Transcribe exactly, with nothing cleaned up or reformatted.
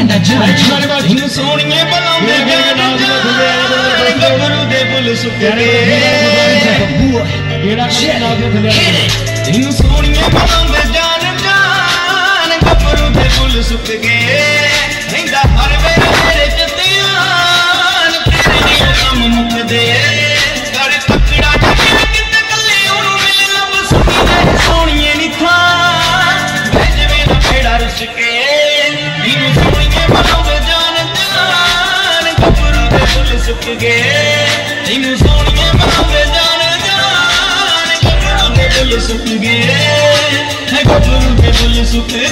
ਕਹਿੰਦਾ ਜੁੜ ਜੁੜ ਇਹਨੂੰ ਸੋਹਣੀਏ ਬੁਲਾਉਂਦੇ ਜਾਨ ਗੱਭਰੂ ਦੇ ਬੁੱਲ ਸੁੱਕ ਗਏ ਇਹਨੂੰ ਸੋਹਣੀਏ ਬੁਲਾਉਂਦੇ ਜਾਨ ਜਾਨ ਗੱਭਰੂ ਦੇ ਬੁੱਲ ਸੁੱਕ ਗਏ ਰਹਿੰਦਾ ਹਰ ਵੇਲੇ ਮੇਰੇ ਚ ਧਿਆਨ ਤੇਰੇ ਨਹੀਂ ਕੰਮ ਮੁੱਕਦੇ ਕਰ ਤਕੜਾ ਜੱਟ ਕਿਤੇ ਕੱਲੇ ਉਹਨੂੰ ਮਿਲ ਲੱਭ ਸੁਣੀ ਸੋਹਣੀਏ ਨੀ ਥਾਂ ਮੈਂ ਜਿਵੇਂ ਨਾ ਫੇੜਾ ਰੁੱਸ ਕੇ ਇਹਨੂੰ ਸੋਹਣੀਏ ਬੁਲਾਉਂਦੇ ਜਾਨ ਜਾਨ ਗੱਭਰੂ ਦੇ ਬੁੱਲ ਸੁੱਕ ਗਏ ਇਹਨੂੰ ਸੋਹਣੀਏ ਬੁਲਾਉਂਦੇ ਜਾਨ ਜਾਨ ਗੱਭਰੂ ਦੇ ਬੁੱਲ ਸੁੱਕ ਗਏ ਗੱਭਰੂ ਦੇ ਬੁੱਲ ਸੁੱਕ